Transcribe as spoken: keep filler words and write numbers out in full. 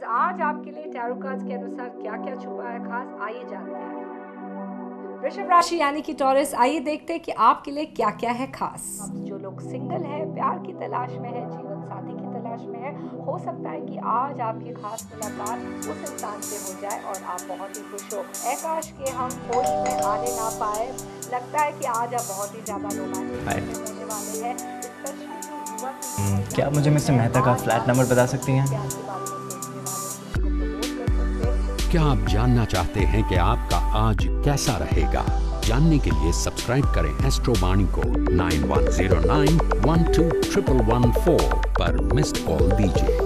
आज आपके लिए टैरो कार्ड्स के अनुसार क्या क्या छुपा है खास, आइए जानते हैं। वृषभ राशि यानी कि टॉरस, आइए देखते हैं कि आपके लिए क्या क्या है खास। जो लोग सिंगल है, प्यार की तलाश में है, जीवन साथी की तलाश में है, हो सकता है कि आज आपकी खास मुलाकात उस इंसान से हो जाए और आप बहुत ही खुश हो। आकाश के हम होश में आने ना पाए, लगता है कि आज आप बहुत ही ज्यादा रोमांटिक होने वाले हैं। क्या मुझे मिस्टर मेहता का फ्लैट नंबर बता सकती हैं? क्या आप जानना चाहते हैं कि आपका आज कैसा रहेगा? जानने के लिए सब्सक्राइब करें एस्ट्रो वाणी को nine one zero nine one two triple one four पर मिस्ड कॉल दीजिए।